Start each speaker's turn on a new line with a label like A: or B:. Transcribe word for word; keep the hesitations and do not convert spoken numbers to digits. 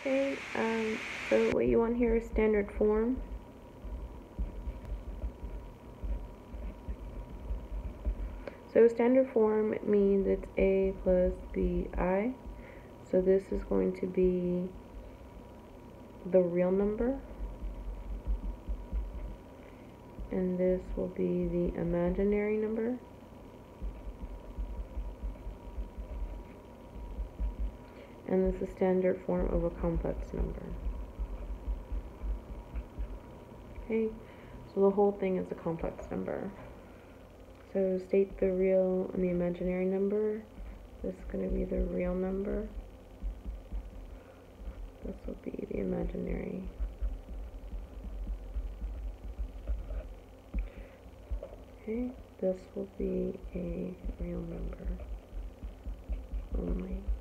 A: Okay, um, so what you want here is standard form. So standard form means it's a plus bi. So this is going to be the real number, and this will be the imaginary number. And this is standard form of a complex number. Okay, so the whole thing is a complex number. So state the real and the imaginary number. This is going to be the real number. This will be the imaginary. Okay, this will be a real number only.